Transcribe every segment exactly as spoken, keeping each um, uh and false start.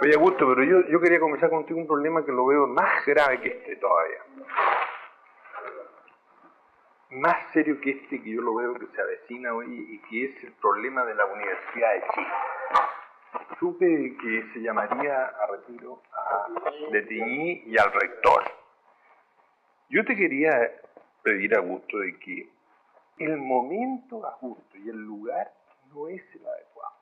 Oye, Augusto, pero yo, yo quería conversar contigo un problema que lo veo más grave que este todavía. Más serio que este, que yo lo veo que se avecina hoy, y que es el problema de la Universidad de Chile. Supe que se llamaría a retiro a Detiñí y al rector. Yo te quería pedir, Augusto, de que el momento justo y el lugar no es el adecuado.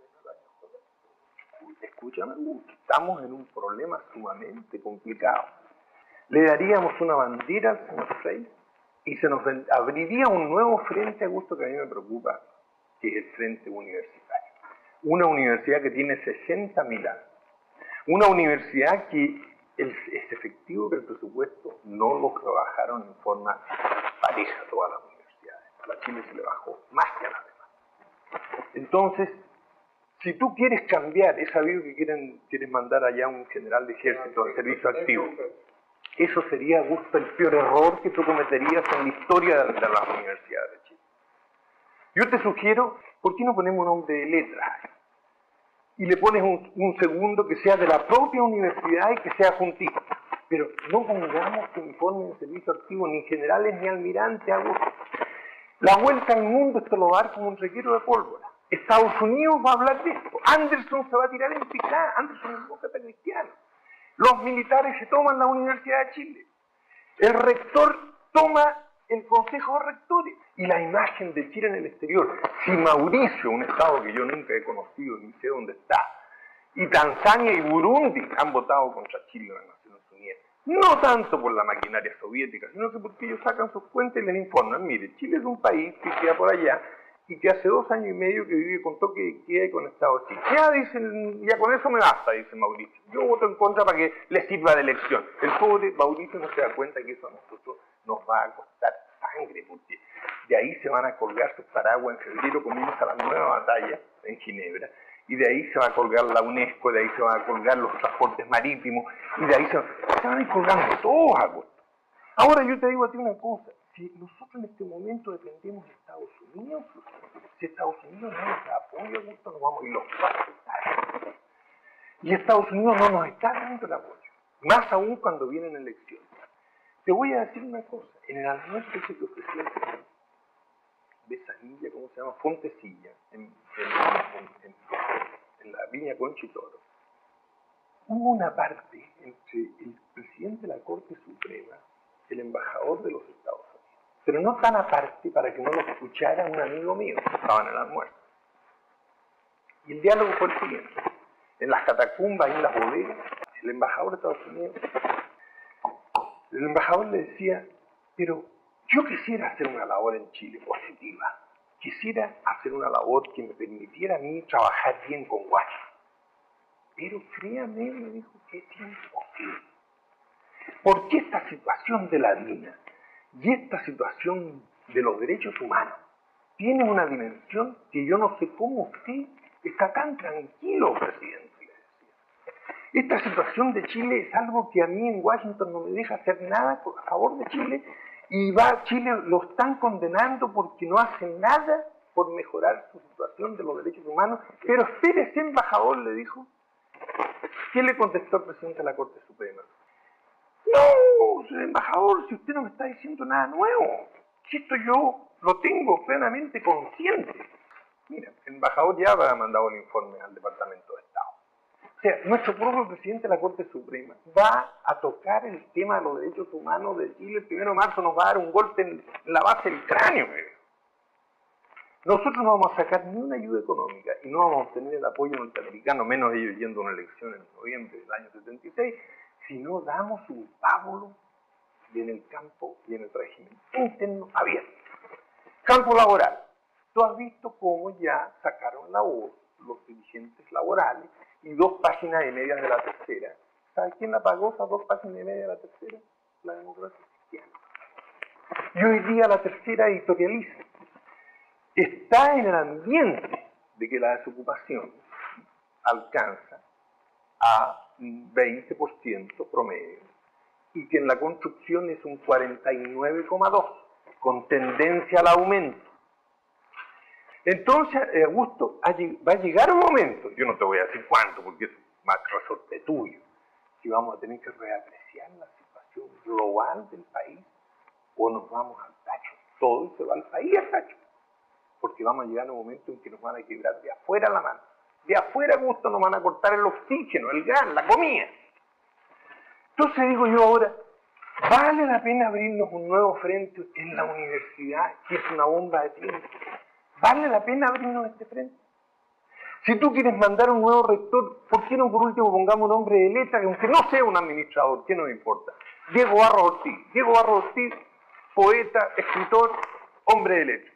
Escúchame, Augusto, estamos en un problema sumamente complicado. Le daríamos una bandera al señor Frey y se nos abriría un nuevo frente, Augusto, que a mí me preocupa, que es el frente universitario. Una universidad que tiene sesenta mil años. Una universidad que el, es efectivo que el presupuesto no lo trabajaron en forma pareja a todas las universidades. A la Chile se le bajó más que a las demás. Entonces, si tú quieres cambiar, he sabido que quieren, quieres mandar allá un general de ejército al servicio activo. Eso sería, Augusto, el peor error que tú cometerías en la historia de, de las universidades de Chile. Yo te sugiero, ¿por qué no ponemos un nombre de letras? Y le pones un, un segundo que sea de la propia universidad y que sea juntito. Pero no pongamos que informen en servicio activo ni generales ni almirantes, Augusto. La vuelta al mundo esto lo va a dar como un reguero de pólvora. Estados Unidos va a hablar de esto. Anderson se va a tirar en picada. Anderson es demócrata cristiano. Los militares se toman la Universidad de Chile. El rector toma el Consejo de Rectores. Y la imagen de Chile en el exterior. Si Mauricio, un estado que yo nunca he conocido ni sé dónde está, y Tanzania y Burundi han votado contra Chile en las Naciones Unidas, no tanto por la maquinaria soviética, sino que porque ellos sacan sus cuentas y les informan. Mire, Chile es un país que queda por allá y que hace dos años y medio que vive con toque de queda y con Estado de Chile. Ya dicen, ya con eso me basta, dice Mauricio. Yo voto en contra para que le sirva de elección. El pobre Mauricio no se da cuenta que eso a nosotros nos va a costar sangre, porque de ahí se van a colgar sus paraguas. En febrero comienza la nueva batalla en Ginebra, y de ahí se va a colgar la UNESCO, de ahí se van a colgar los transportes marítimos, y de ahí se, se van a ir colgando todos, Augusto. Ahora yo te digo a ti una cosa, si nosotros en este momento dependemos de Estados Unidos, si Estados Unidos no nos apoya, Augusto, nos vamos a ir los cuatro. Y Estados Unidos no nos está dando el apoyo, más aún cuando vienen elecciones. Te voy a decir una cosa, en el almuerzo ese que ofreció el señor Besanilla, ¿cómo se llama? Fontecilla, en, en, en, en, en la Viña Concha y Toro, hubo una parte entre el presidente de la Corte Suprema, el embajador de los Estados Unidos, pero no tan aparte para que no lo escuchara un amigo mío que estaba en el almuerzo. Y el diálogo fue el siguiente: en las catacumbas y en las bodegas, el embajador de Estados Unidos, el embajador le decía, pero yo quisiera hacer una labor en Chile positiva, quisiera hacer una labor que me permitiera a mí trabajar bien con Washington. Pero créame, me dijo, que es imposible. Porque esta situación de la DINA y esta situación de los derechos humanos tiene una dimensión que yo no sé cómo usted está tan tranquilo, presidente. Esta situación de Chile es algo que a mí en Washington no me deja hacer nada a favor de Chile, y va Chile lo están condenando porque no hacen nada por mejorar su situación de los derechos humanos. Pero espérese, embajador, le dijo. ¿Qué le contestó el presidente de la Corte Suprema? No, embajador, si usted no me está diciendo nada nuevo, si esto yo lo tengo plenamente consciente. Mira, el embajador ya ha mandado el informe al Departamento de Estado. O sea, nuestro propio presidente de la Corte Suprema va a tocar el tema de los derechos humanos de Chile. El primero de marzo nos va a dar un golpe en la base del cráneo. Mire. Nosotros no vamos a sacar ni una ayuda económica y no vamos a obtener el apoyo norteamericano, menos ellos yendo a una elección en noviembre del año setenta y seis, si no damos un pábulo y en el campo y en el régimen interno abierto. Campo laboral. Tú has visto cómo ya sacaron la voz los dirigentes laborales y dos páginas y media de la tercera. ¿Sabes quién la pagó esas dos páginas y media de la tercera? La democracia cristiana. Y hoy día la tercera editorializa. Está en el ambiente de que la desocupación alcanza a un veinte por ciento promedio y que en la construcción es un cuarenta y nueve coma dos por ciento, con tendencia al aumento. Entonces, Augusto, va a llegar un momento, yo no te voy a decir cuánto, porque más resorte tuyo, si vamos a tener que reapreciar la situación global del país o nos vamos al tacho. Todo se va al país al tacho. Porque vamos a llegar a un momento en que nos van a quebrar de afuera la mano. De afuera, gusto, nos van a cortar el oxígeno, el gas, la comida. Entonces digo yo ahora, ¿vale la pena abrirnos un nuevo frente en la universidad, que es una bomba de tiempo? ¿Vale la pena abrirnos este frente? Si tú quieres mandar un nuevo rector, ¿por qué no por último pongamos un hombre de letra, que aunque no sea un administrador, ¿qué nos importa? Diego Barros Ortiz. Diego Barros Ortiz, poeta, escritor, hombre de letra.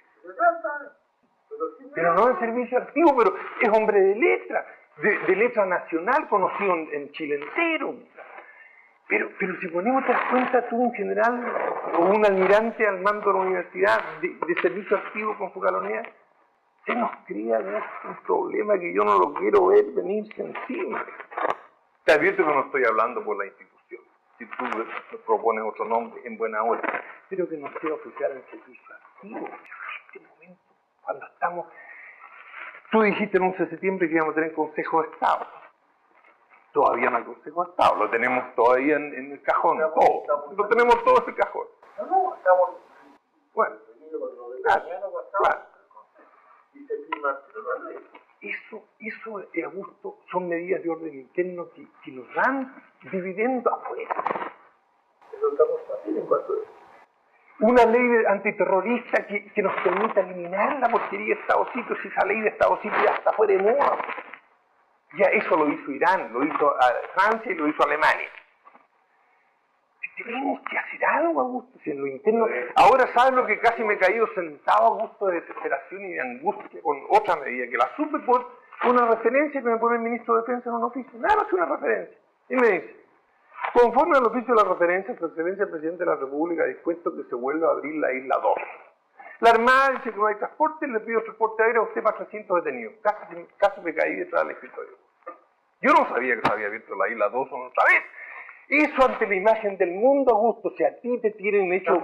Pero no en servicio activo, pero es hombre de letra, de, de letra nacional, conocido en, en Chile entero. Pero, pero si ponemos, te das cuenta, tú un general o un almirante al mando de la universidad de, de servicio activo con su calonía, se nos crea un problema que yo no lo quiero ver venirse encima. Te advierto que no estoy hablando por la institución. Si tú propones otro nombre, en buena hora, pero que no sea oficial en servicio activo. En este momento, cuando estamos... Tú dijiste el once de septiembre que íbamos a tener Consejo de Estado. Todavía no hay Consejo de Estado, lo tenemos todavía en, en el cajón, estamos, todo. Estamos, lo tenemos todo en el cajón. No, no, estamos... Bueno, claro, claro. Y se firma, Eso, eso, eh, Augusto, son medidas de orden interno que, que nos dan dividendo afuera. Eso estamos haciendo en cuanto a eso. Una ley de antiterrorista que, que nos permita eliminar la porquería de Estado-Sitio, si esa ley de Estado-Sitio ya está fuera de moda. Ya eso lo hizo Irán, lo hizo Francia y lo hizo Alemania. Tenemos que hacer algo, Augusto, si en lo interno... Ahora, ¿sabes lo que casi me he caído sentado, Augusto, de desesperación y de angustia con otra medida? Que la supe por una referencia que me pone el ministro de Defensa en un oficio. Nada más que una referencia. Y me dice, conforme al oficio de la referencia, su excelencia el presidente de la República ha dispuesto que se vuelva a abrir la isla dos. La Armada dice que no hay transporte, le pido transporte aéreo a usted para trescientos detenidos. Casi, casi me caí detrás del escritorio. Yo no sabía que se había abierto la isla dos otra vez. Eso ante la imagen del mundo, Augusto, si a ti te tienen hecho...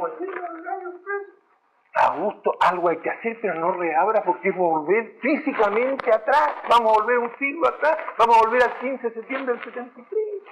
Augusto, algo hay que hacer, pero no reabra porque es volver físicamente atrás. Vamos a volver un siglo atrás, vamos a volver al quince de septiembre del setenta y tres.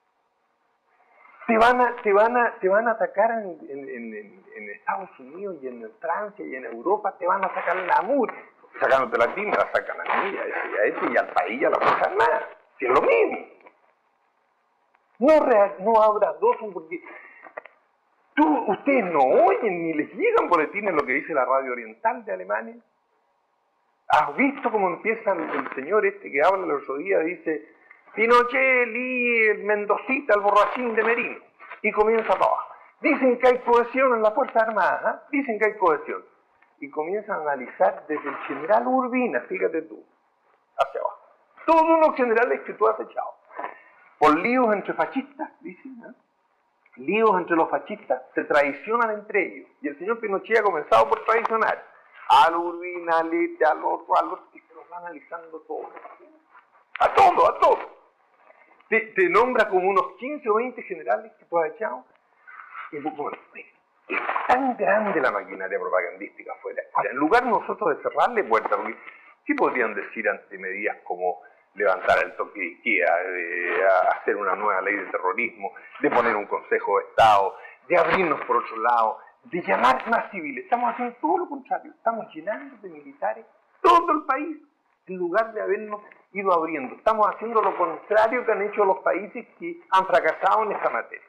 Te van a, te van a, te van a atacar en, en, en, en Estados Unidos y en Francia y en Europa, te van a sacar la mur. Sacándote la tinta, la sacan a mí, a ese y a ese y al país y a la Fuerza Armada. Si es lo mismo. No, rea, no abras dos, porque tú, ustedes no oyen ni les llegan boletines lo que dice la radio oriental de Alemania. ¿Has visto cómo empieza el, el señor este que habla el otro día? Dice, Pinochet, Lee, el Mendocita, el borrachín de Merino. Y comienza para abajo. Dicen que hay cohesión en la Fuerza Armada, ¿eh? Dicen que hay cohesión. Y comienza a analizar desde el general Urbina, fíjate tú, hacia abajo. Todos los generales que tú has echado. Por líos entre fascistas, dicen, ¿eh? Líos entre los fascistas, se traicionan entre ellos. Y el señor Pinochet ha comenzado por traicionar al Urbina, al este, al otro, al otro, y se los va analizando todo. A todo, a todo. Te, te nombra como unos quince o veinte generales que tú has echado. Y bueno, es tan grande la maquinaria propagandística afuera. Ahora, en lugar nosotros de cerrarle puertas, porque sí podrían decir ante medidas como levantar el toque de queda, de hacer una nueva ley de terrorismo, de poner un Consejo de Estado, de abrirnos por otro lado, de llamar más civiles. Estamos haciendo todo lo contrario, estamos llenando de militares todo el país, en lugar de habernos ido abriendo. Estamos haciendo lo contrario que han hecho los países que han fracasado en esta materia.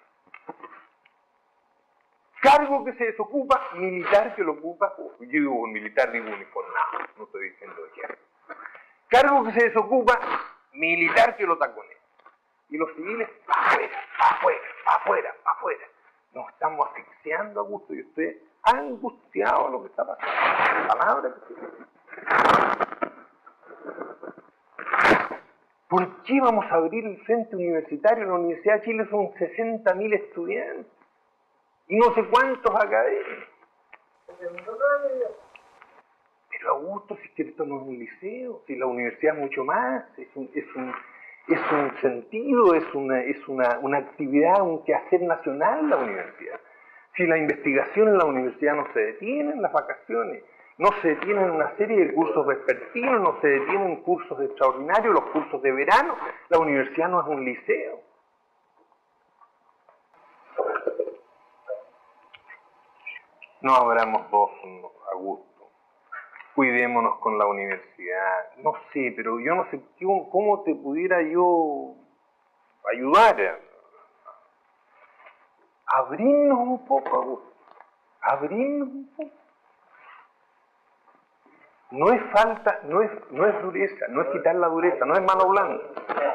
Cargo que se desocupa, militar que lo ocupa, yo digo un militar, digo uniformado, no estoy diciendo de qué. Cargo que se desocupa, militar que lo taconea. Y los civiles, para afuera, para afuera, para afuera, para afuera. Nos estamos asfixiando, Augusto, y usted ha angustiado lo que está pasando. Palabra que se... ¿Por qué vamos a abrir el frente universitario? En la Universidad de Chile son sesenta mil estudiantes. Y no sé cuántos académicos. Pero Augusto, si es que esto no es un liceo, si la universidad es mucho más, es un, es un, es un sentido, es, una, es una, una actividad, un quehacer nacional la universidad. Si la investigación en la universidad no se detiene en las vacaciones, No se detienen una serie de cursos vespertinos, no se detienen cursos extraordinarios, los cursos de verano. La universidad no es un liceo. No abramos dos a gusto. Cuidémonos con la universidad. No sé, pero yo no sé cómo te pudiera yo ayudar a abrirnos un poco, Augusto. Abrirnos un poco. No es falta, no es, no es dureza, no es quitar la dureza, no es mano blanda.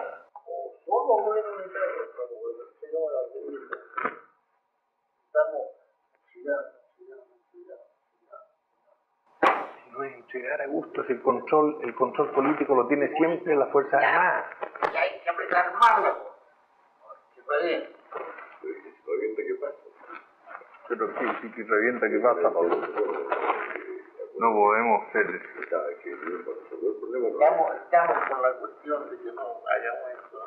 No es entregar a gusto, es el control, el control político lo tiene siempre la Fuerza Armada. Y hay que apretar más la cosa. Que revienta. ¿Revienta qué pasa? Pero sí, sí que revienta, ¿qué pasa, Pablo? No podemos ser... Estamos, estamos con la cuestión de que no hagamos esto.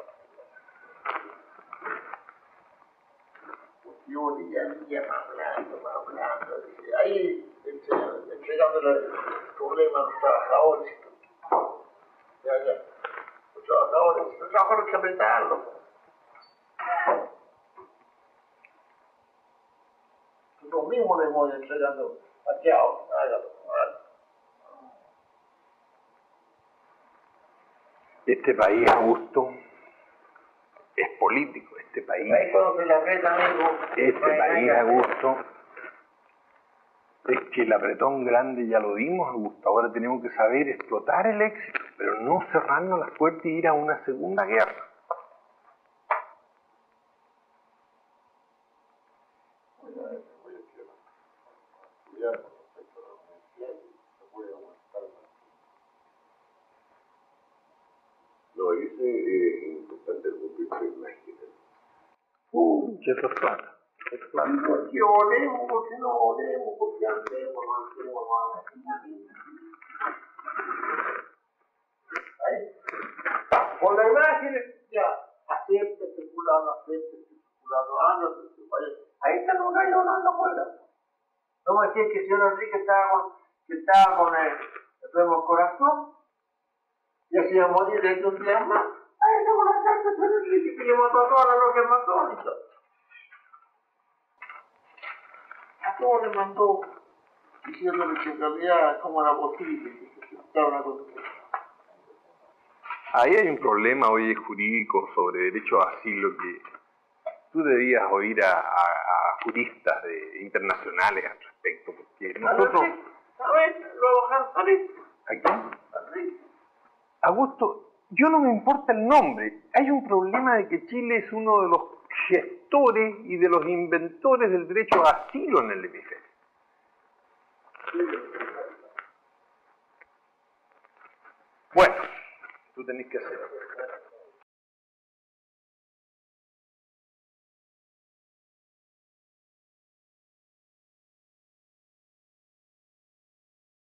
Yo día a día más hablando, más hablando. Ahí entregándole el problema a los trabajadores. Ya, ya. Los trabajadores, los trabajadores hay que apretarlos. Nosotros mismos le hemos entregando aquí a otros, hágalo, hágalo. Este país, Augusto, es político, este país. Ahí cuando se le aprieta, amigo. Este país, Augusto, es que el apretón grande ya lo dimos, Augusto. Ahora tenemos que saber explotar el éxito, pero no cerrarnos las puertas y ir a una segunda guerra. No, dice eh, importante cumplir su imagen. Uh, que eso es plata. Es plata. Porque oremos, porque no oremos, porque andemos, no andemos, no andemos. Ahí. Por la imagen, ya, acepta este fulano, acepta este fulano, anda, este país. Ahí están los gallos hablando afuera. No me decían que el señor Enrique estaba con, que estaba con el enfermo del corazón. Ya se iba a morir de un día más. Ahí está con la carta del señor Enrique, que le mató a toda la logia masónica. ¿A cómo le mandó? Diciéndole que en realidad, ¿cómo era posible que se aceptara una cosa? Ahí hay un problema, oye, jurídico sobre derecho a asilo que tú debías oír a, a, a juristas de, internacionales al respecto, porque nosotros... ¿Sabes? Lo bajan a Luis. ¿A quién? Augusto, yo no me importa el nombre. Hay un problema de que Chile es uno de los gestores y de los inventores del derecho a asilo en el hemisferio. Bueno, tú tenés que hacerlo.